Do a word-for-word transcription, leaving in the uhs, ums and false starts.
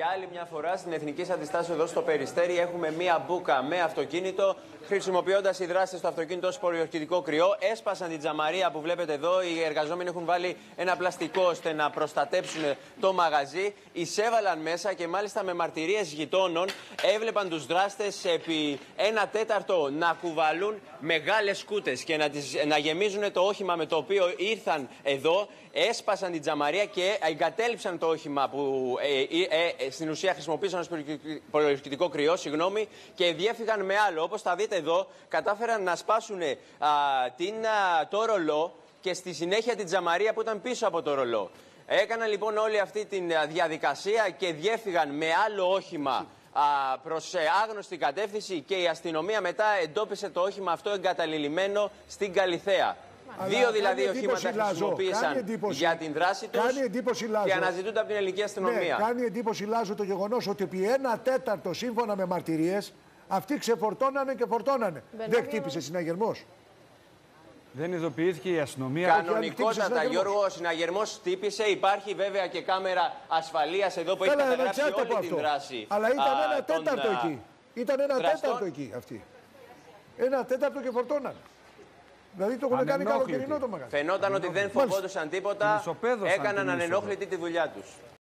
Για άλλη μια φορά στην Εθνική Αντιστάσεως εδώ στο Περιστέρι έχουμε μία μπούκα με αυτοκίνητο. Χρησιμοποιώντας οι δράστες το αυτοκίνητο ως πολιορκητικό κρυό, έσπασαν την τζαμαρία που βλέπετε εδώ. Οι εργαζόμενοι έχουν βάλει ένα πλαστικό ώστε να προστατέψουν το μαγαζί. Εισέβαλαν μέσα και μάλιστα με μαρτυρίες γειτόνων έβλεπαν τους δράστες επί ένα τέταρτο να κουβαλούν μεγάλες σκούτες και να, τις, να γεμίζουν το όχημα με το οποίο ήρθαν εδώ. Έσπασαν την τζαμαρία και εγκατέλειψαν το όχημα που ε, ε, ε, στην ουσία χρησιμοποίησαν ως πολιορκητικό κρυό, συγγνώμη, και διέφυγαν με άλλο. Όπως θα δείτε εδώ, κατάφεραν να σπάσουν α, την, α, το ρολό και στη συνέχεια την τζαμαρία που ήταν πίσω από το ρολό. Έκαναν λοιπόν όλη αυτή τη διαδικασία και διέφυγαν με άλλο όχημα προς άγνωστη κατεύθυνση και η αστυνομία μετά εντόπισε το όχημα αυτό εγκαταλειμμένο στην Καλιθέα. Αλλά δύο δηλαδή οχήματα χρησιμοποίησαν για την δράση τους και αναζητούνται από την ελληνική αστυνομία. Ναι, κάνει εντύπωση, Λάζο, το γεγονός ότι επί ένα τέταρτο, σύμφωνα με μαρτυρίες, αυτοί ξεφορτώνανε και φορτώνανε. Δεν χτύπησε συναγερμός. Δεν ειδοποιήθηκε η αστυνομία. Κανονικότατα, Γιώργο, ο συναγερμός χτύπησε. Υπάρχει βέβαια και κάμερα ασφαλείας εδώ που έχει καταγράψει όλη την αυτό. δράση. Αλλά ήταν α, ένα τέταρτο α, εκεί. Ήταν ένα δραστών. τέταρτο εκεί αυτοί. Ένα τέταρτο και φορτώνανε. Δηλαδή το έχουν κάνει καλοκαιρινό το μαγαζί. Φαινόταν ότι δεν φοβόντουσαν τίποτα. Έκαναν ανενόχλητη τη δουλειά τους.